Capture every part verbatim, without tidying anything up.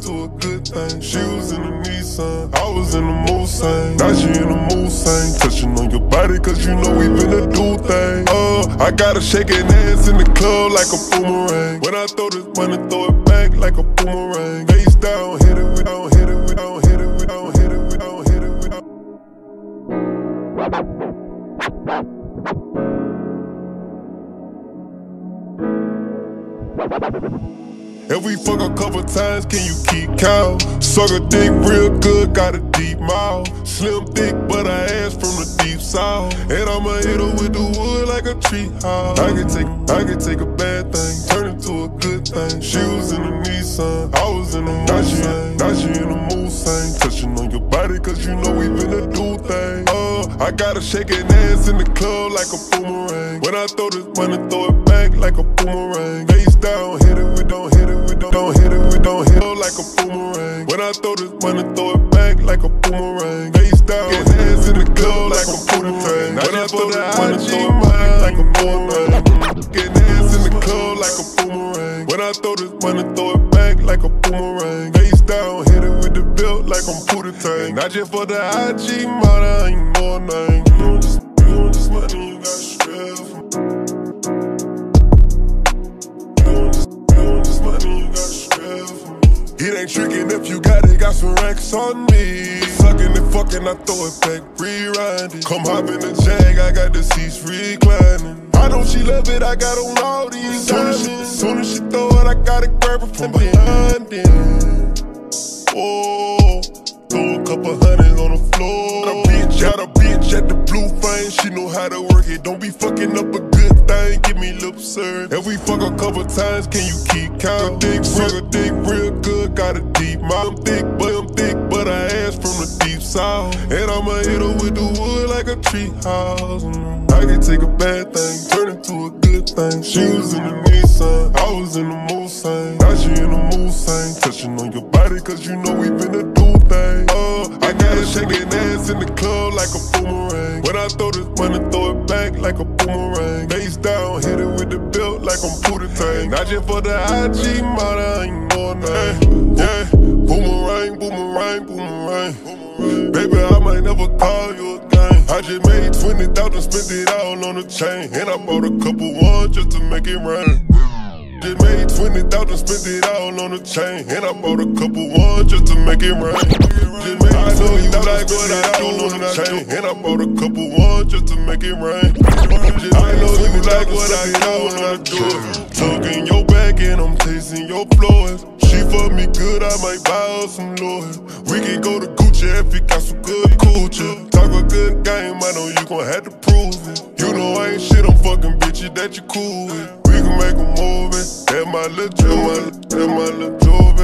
into a good thing. She was in the Nissan, I was in the Mustang. Now she in the Mustang, touching on your body cause you know we finna do things. Uh, I got her shaking ass in the club like a boomerang. When I throw this money, throw it back like a boomerang. Face down, hit it with, don't hit it with, don't hit it with, don't hit it with, don't hit it with, don't. If we fuck a couple times, can you keep count? Suck a dick real good, got a deep mouth. Slim thick, but I ass from the deep south. And I'ma hit her with the wood like a tree house. I can take, I can take a bad thing, turn it to a good thing. She was in the Nissan, I was in the Mustang. Now she in the Mustang, touching on your body cause you know we finna do things. Uh, I got her shaking ass in the club like a boomerang. When I throw this money, throw it back like a boomerang. Face down, hit it with, don't hit it with, don't, don't hit it with, don't hit it like a boomerang. When I throw this money, throw it back like a boomerang. Face down, get hands in the club like a Pooty. When I throw this money, throw it back like a boomerang. Get hands in the club like a boomerang. When I throw this money, throw it back like a boomerang. Face down, hit it with the belt like I'm Pooty. Not just for the I G model, I ain't no name. You want this, you want this money, you got stress. It ain't tricking if you got it, got some racks on me. Sucking and fucking, I throw it back, rewind it. Come hop in the Jag, I got the seats reclining. I know she love it, I got on all these diamonds. As soon as she throw it, I gotta grab her from behind it. Oh, throw a couple hundreds on the floor. Got a bitch, got a bitch at the Bleu frame. She know how to work it, don't be fucking up a good thing. Give me lip service. If we fuck a couple times, can you keep count? Dick, suck a dick real good, got a deep mouth. I'm thick, but I'm thick, but I ass from the deep south. And I'ma hit her with the wood like a tree house. I can take a bad thing, turn it to a good thing. She was in the Nissan, I was in the Mustang. Now she in the Mustang, touching on your body cause you know we finna do things. Uh, I got her shaking ass in the club like a boomerang. When I throw this money, throw it back like a boomerang. Face down, hit it with the belt like I'm Pooty. Not just for the I G model, I ain't no name. Yeah, boomerang, boomerang, boomerang. Baby, I might never call you again. I just made twenty thousand, spent it all on the chain. And I bought a couple ones just to make it rain. Just made twenty thousand, spent it all on the chain. And I bought a couple ones just to make it rain. Just made I know you like what I do on the chain. And I bought a couple ones just to make it rain. I know you like what I do when I do it. Tugging your back and I'm tasting your floors. She fuck me good, I might buy her some lawyers. We can go to Gucci if you got some good coochie. Talk a good game, I know you gon' have to prove it. You know I ain't shit, I'm fucking bitches that you cool with. We can make a movie, that my little job, that my little job.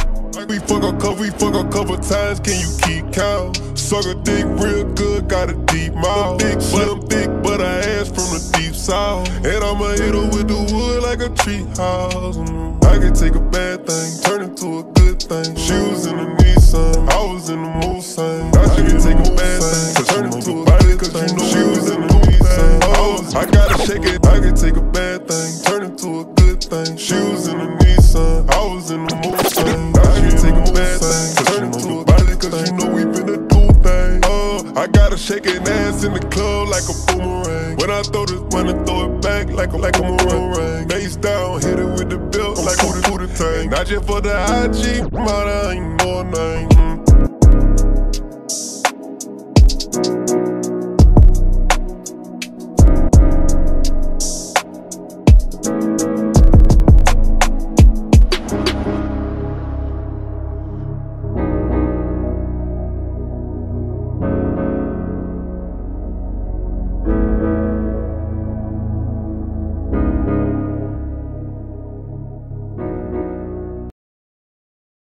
We fuck a couple, we fuck a couple times, can you keep count? Suck a dick real good, got a deep mouth. Thick, but I'm thick, but I ass from the deep south. And I'ma hit her with the wood like a tree house. I can take a bad thing, turn it to a good thing. She was in the Nissan, I was in the Mustang. Now she can take a bad thing, turn it to a good thing. She was in the Nissan, oh, I gotta shake it. I can take a bad thing, turn it to a good thing. She was in the Nissan, I was in the Mustang. Now she can take a bad thing, turn it to a good thing. Cause you know we finna do things. Uh, I got her shaking ass in the club like a boomerang. When I throw this money, throw it back like a, like a boomerang. Face down, hit it with the belt like a Pooty. Not just for the I G model, I ain't no name.